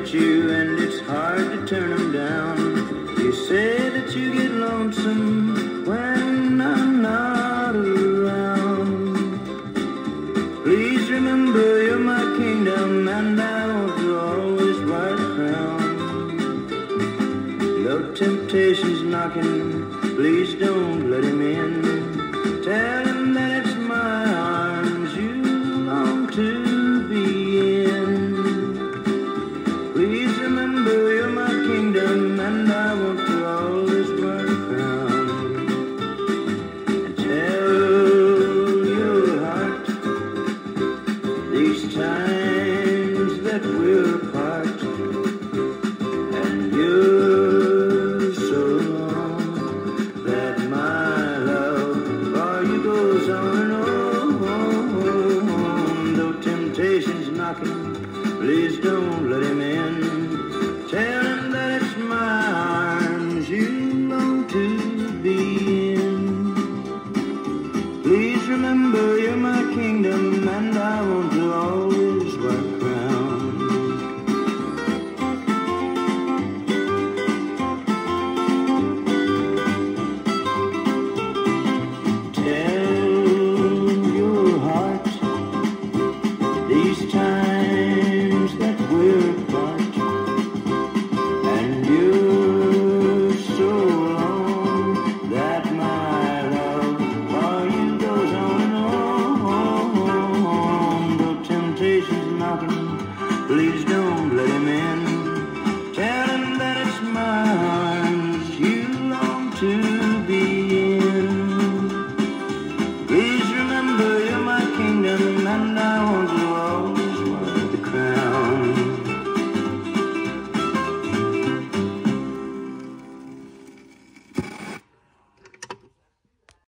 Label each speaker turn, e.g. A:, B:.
A: at you and it's hard to turn them down. You say that you get lonesome when I'm not around. Please remember you're my kingdom and I want to always wear a crown. Though temptation's knocking, please don't let him in. Tell